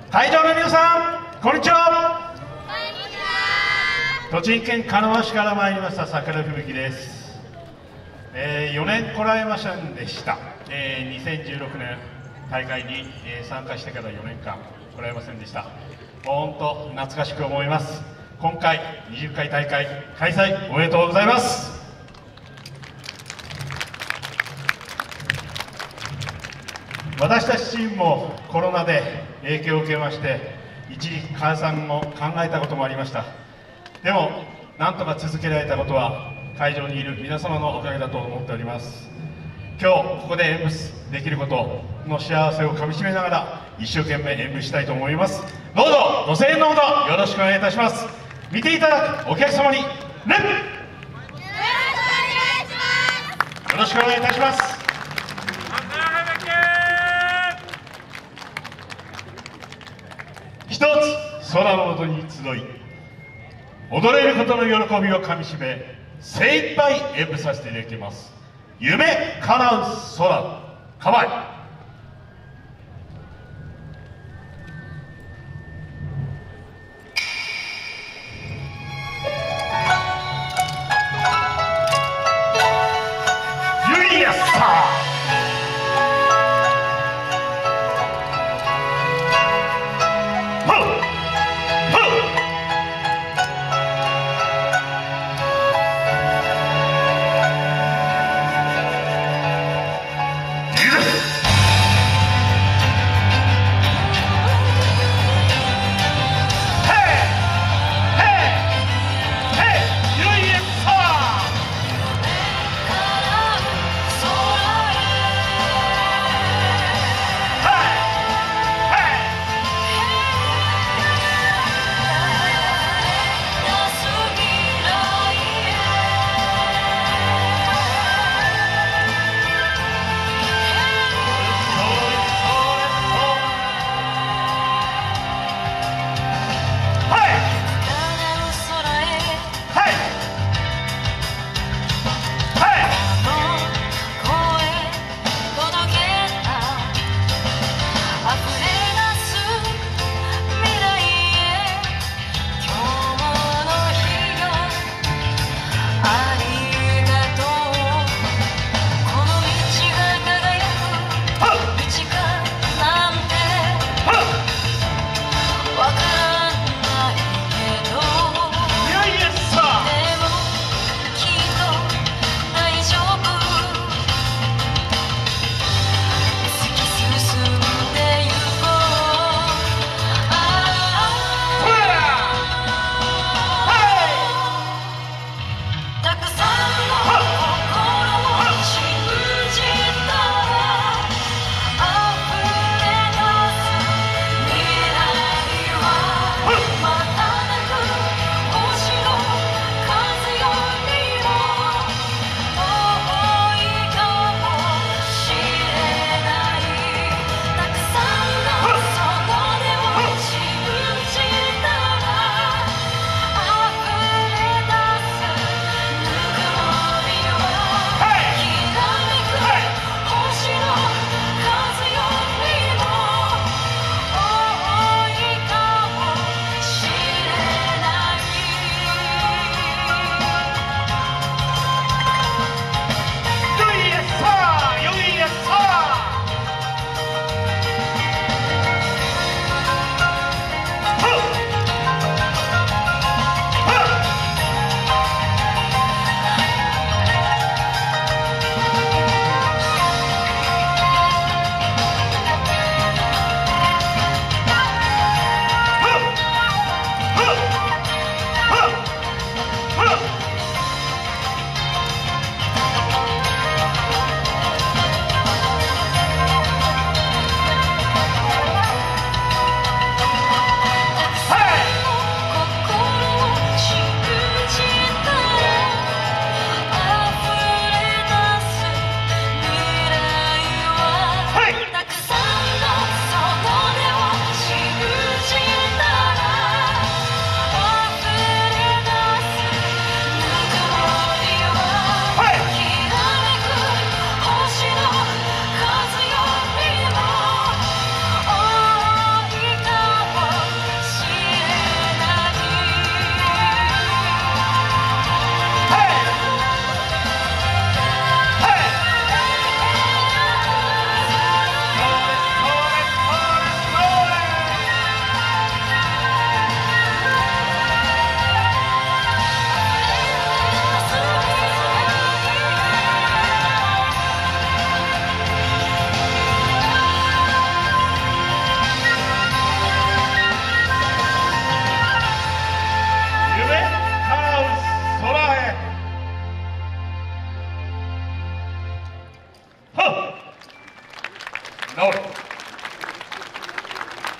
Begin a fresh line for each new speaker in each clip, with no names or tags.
会場の皆さん、こんにちは。栃木県鹿沼市から参りました桜吹雪です。4年こらえませんでした。2016年大会に参加してから4年間こらえませんでした。本当懐かしく思います。今回20回大会開催おめでとうございます。私たちチームもコロナで影響を受けまして、一時解散を考えたこともありました。でもなんとか続けられたことは会場にいる皆様のおかげだと思っております。今日ここで演舞できることの幸せをかみしめながら一生懸命演舞したいと思います。どうぞご声援のほどよろしくお願いいたします。見ていただくお客様に礼、よろしくお願いいたします。一つ空の下に集い、踊れることの喜びをかみしめ精一杯演舞させていただきます。夢叶う空、構え。ユリアスター。
いくぞ。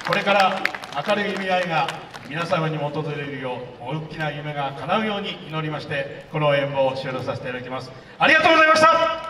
これから明るい未来が皆様にも訪れるよう、大きな夢が叶うように祈りまして、この演舞を終了させていただきます。ありがとうございました。